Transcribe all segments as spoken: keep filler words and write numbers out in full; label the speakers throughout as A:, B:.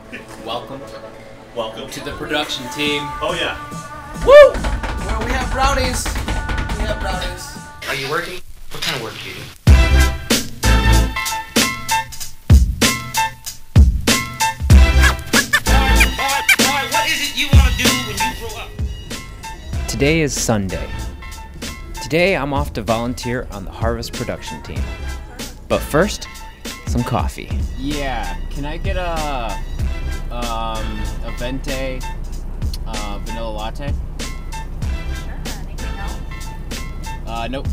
A: Welcome.
B: Welcome.
A: To the production team.
B: Oh yeah.
A: Woo! Well, we have brownies. We have brownies.
C: Are you working? What kind of work do you do?
D: What is it you want to do when you grow up?
A: Today is Sunday. Today I'm off to volunteer on the Harvest production team. But first, some coffee. Yeah, can I get a um a venti uh, vanilla latte?
E: Sure, anything else?
A: Uh, nope.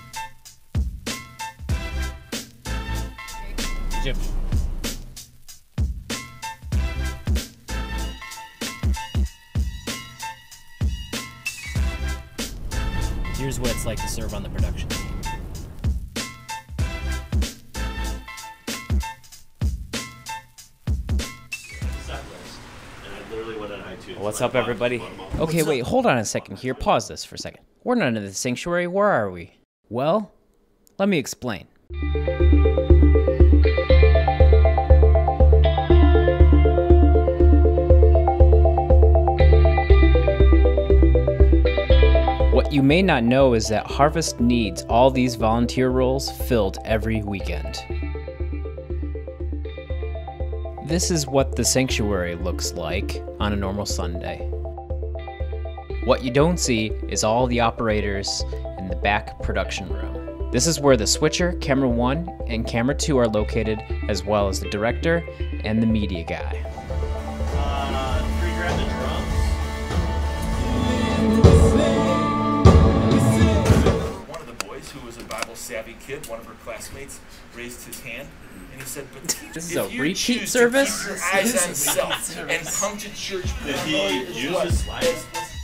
A: Jim. Here's what it's like to serve on the production team. What's up, everybody? Okay, wait, hold on a second here. Pause this for a second. We're not in the sanctuary. Where are we? Well, let me explain. What you may not know is that Harvest needs all these volunteer roles filled every weekend. This is what the sanctuary looks like on a normal Sunday. What you don't see is all the operators in the back production room. This is where the switcher, camera one, and camera two are located, as well as the director and the media guy.
B: Uh, three grab the drums. One of the boys, who was a Bible-savvy kid, one of her classmates, raised his hand. And he said, but
A: This is
B: if
A: a
B: you
A: repeat
B: choose
A: service?
B: To keep your eyes on self and come to church. Did he use the slides?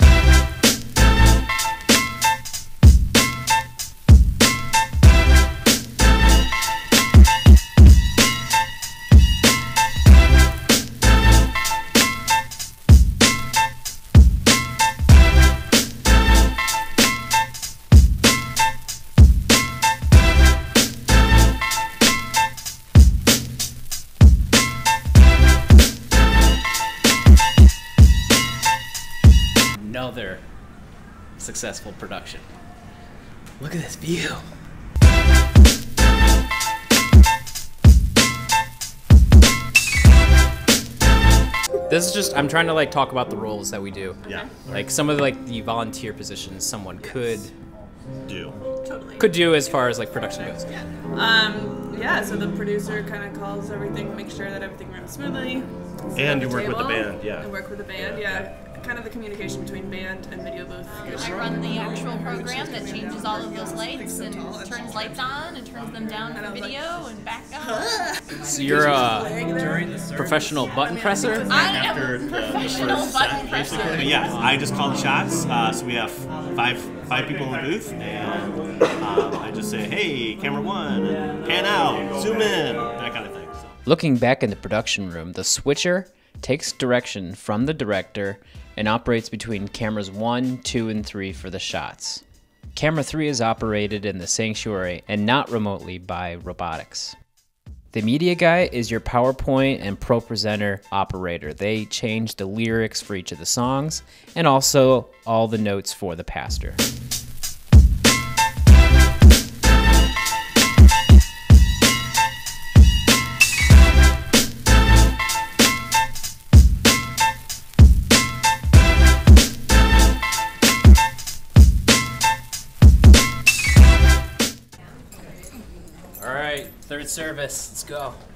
A: Another successful production. Look at this view. This is just, I'm trying to like talk about the roles that we do.
B: Yeah.
A: Like some of the, like the volunteer positions someone could
B: Do.
F: Totally.
A: could do as far as like production goes.
F: Um, yeah, so the producer kind of calls everything, makes sure that everything runs smoothly.
B: And you
F: At
B: work with the
F: table,
B: band, yeah.
F: And work with the band, yeah. Kind of the communication between band and video booth.
E: I run the actual program that changes all of those lights and turns lights on and turns them down for video and back up.
A: So you're a professional button presser?
E: I am a professional button presser.
B: But yeah, I just call the shots. Uh, so we have five five people in the booth, and um, I just say, hey, camera one, pan out, zoom in, that kind of thing. So.
A: Looking back in the production room, the switcher takes direction from the director and operates between cameras one, two, and three for the shots. Camera three is operated in the sanctuary and not remotely by robotics. The media guy is your PowerPoint and Pro Presenter operator. They change the lyrics for each of the songs and also all the notes for the pastor. All right, third service, let's go.